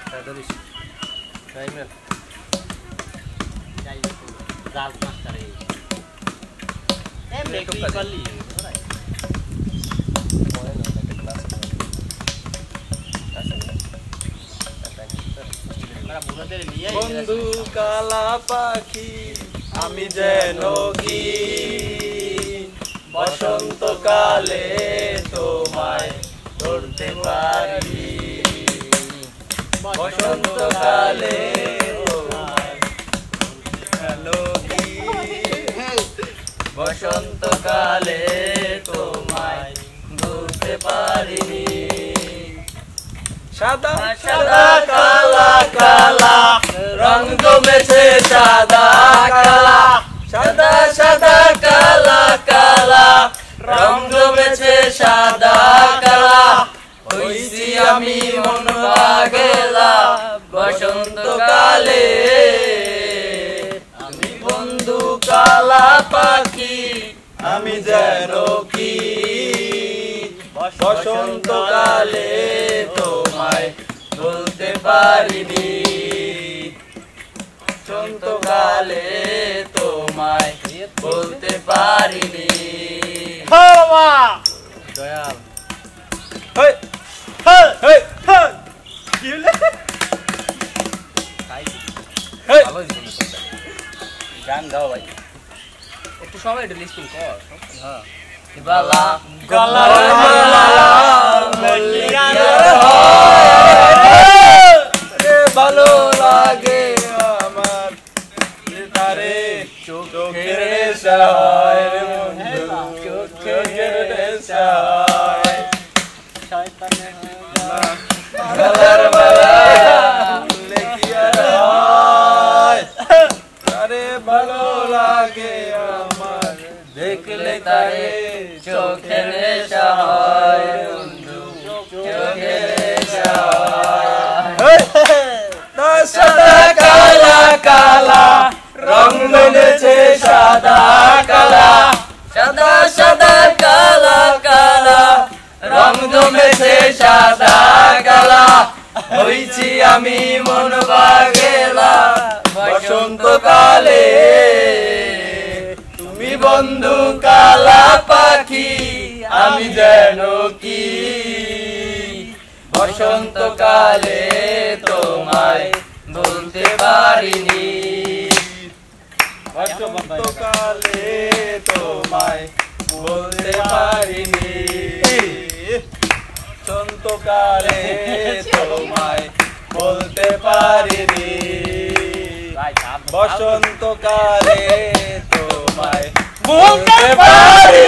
ধরিস টাইমের যাই জাল মাস্টারে এমনি কি করলি বন্ধু কালা পাখি আমি যেন কি বসন্তকালে তোমায় ধরতে পারি বসন্তকালে বসন্তকালে তোমায় ধরতে পারিনি সাদা সাদা কালা কালা রং জমেছে সাদা কালা সাদা সাদা কালা কালা রং জমেছে সাদা কালা হইছি আমি মন পাগলা বসন্তকালে আমি বন্ধু কালা পাখি আমি যেন কি বসন্তকালে তোমায় বলতে পারিনি বসন্তকালে তোমায় বলতে পারিনি দয়াল হেই হেই হেই হেই কি হলো হেই ভালো হইছে গান গাও ভাই একটু সবাই একটু লিস্টিং কর হ্যাঁ বালা গলা ভালো লাগে আমার তারে চোখের নেশায় বন্ধু চোখের নেশায় শয়তানের গলার মালা লেখি আর হয় তারে ভালো লাগে আমার দেখলে তারে চোখের নেশা হয় বন্ধু চোখের নেশা হয় সাদা কালা কালা রং মেলেছে সাদা কালা সাদা সাদা কালা কালা রং জমেছে সাদা কালা হইছি আমি মন পাগলা বসন্তকালে তুমি বন্ধু কালা পাখি আমি যেন কি বসন্তকালে তোমায় বলতে পারিনি বসন্তকালে তোমায় বলতে পারিনি বসন্তকালে তোমায় বলতে পারিনি বসন্তকালে তোমায় বলতে পারি